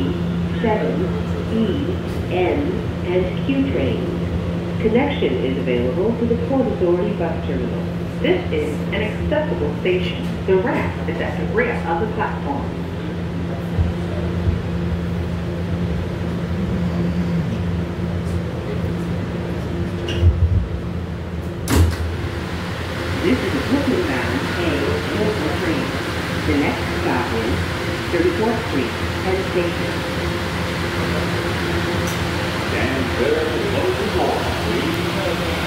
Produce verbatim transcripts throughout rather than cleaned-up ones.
D, seven, E, N, and Q trains. Connection is available to the Port Authority bus terminal. This is an accessible station. The ramp is at the rear of the platform. This is a Brooklyn-bound A local train. The next stop is thirty-fourth Street, Penn Station. Stand clear to close the door, please.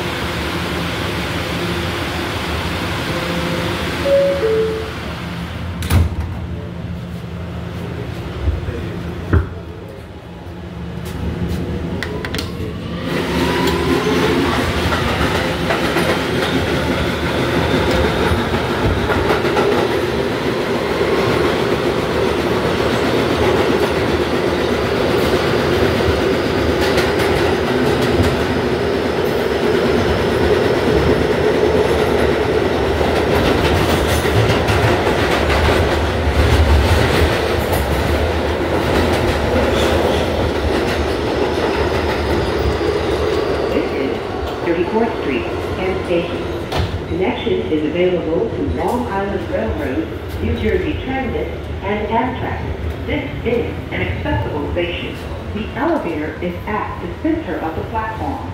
thirty-fourth Street, Penn Station. Connection is available to Long Island Railroad, New Jersey Transit, and Amtrak. This is an accessible station. The elevator is at the center of the platform.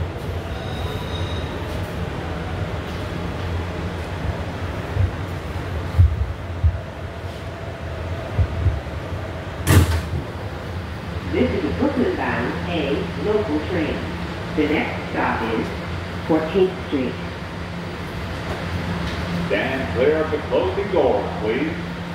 This is a Brooklyn-bound A local train. The next stop is fourteenth Street. Stand clear of the closing doors, please.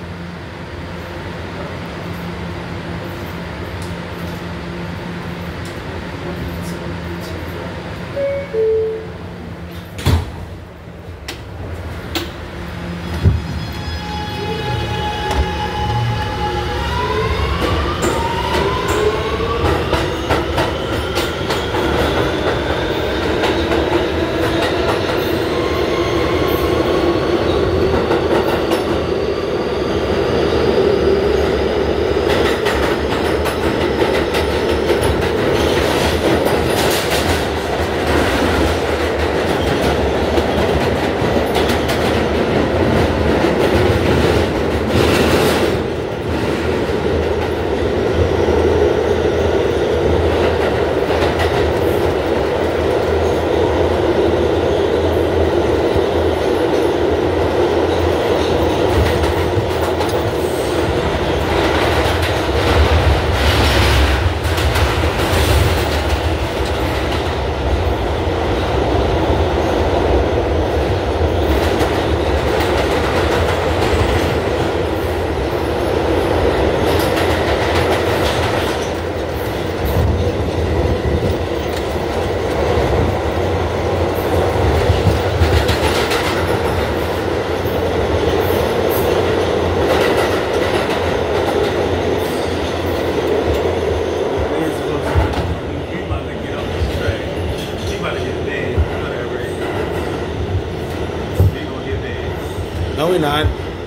No, we're not.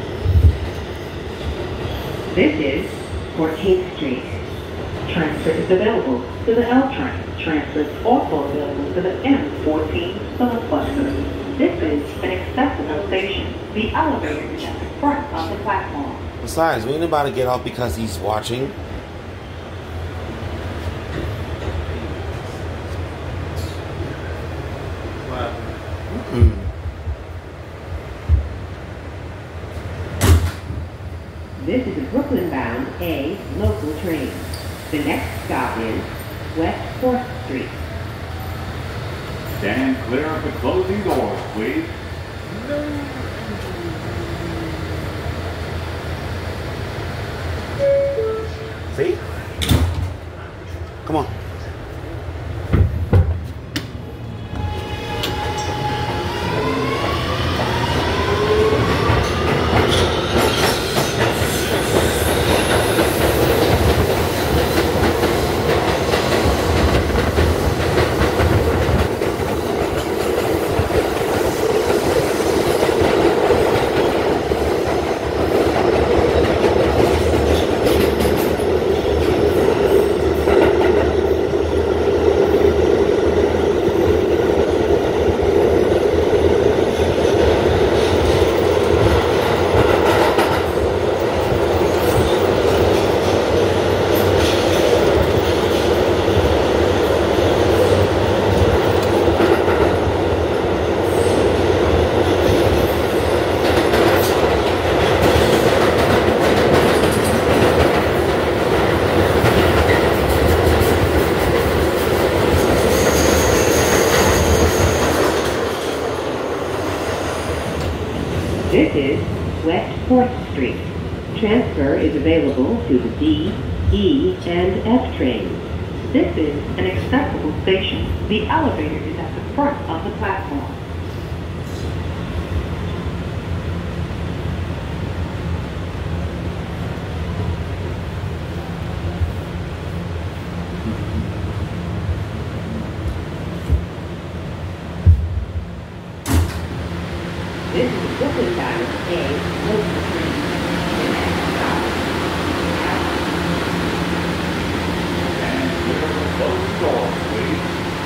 This is fourteenth Street. Transfer is available to the L train. Transfer is also available to the M fourteen filibuster. This is an accessible station. The elevator is at the front of the platform. Besides, we ain't about to get off because he's watching. Mm-hmm. This is a Brooklyn-bound A local train. The next stop is West fourth Street. Stand clear of the closing doors, please. See? Come on. is West fourth Street. Transfer is available to the D, E, and F trains. This is an accessible station. The elevator is at the front of the platform. This is Brooklyn Canal A local train. The next stop And clear the closing doors, please.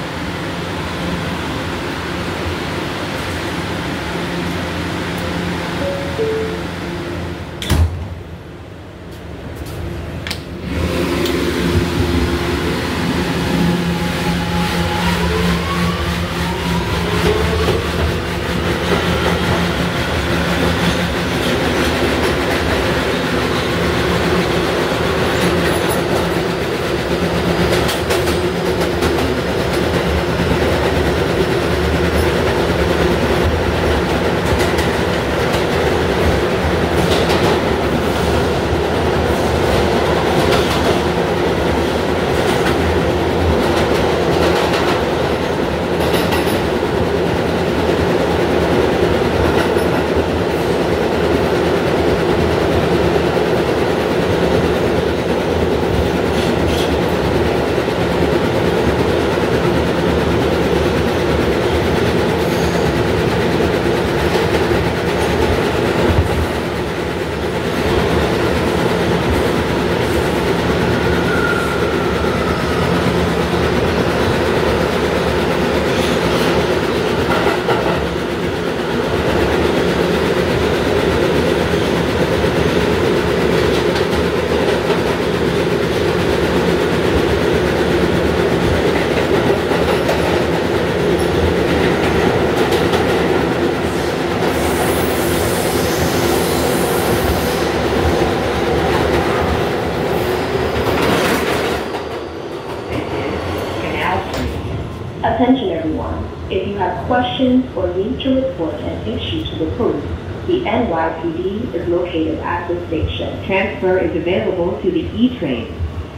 Attention everyone, if you have questions or need to report an issue to the police, the N Y P D is located at the station. Transfer is available to the E train.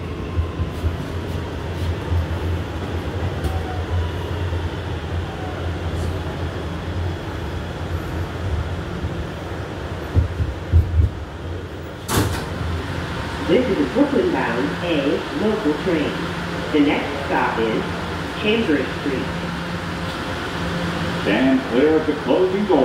This is a Brooklyn bound A local train. The next stop is Cambridge Street. Stand clear of the closing doors.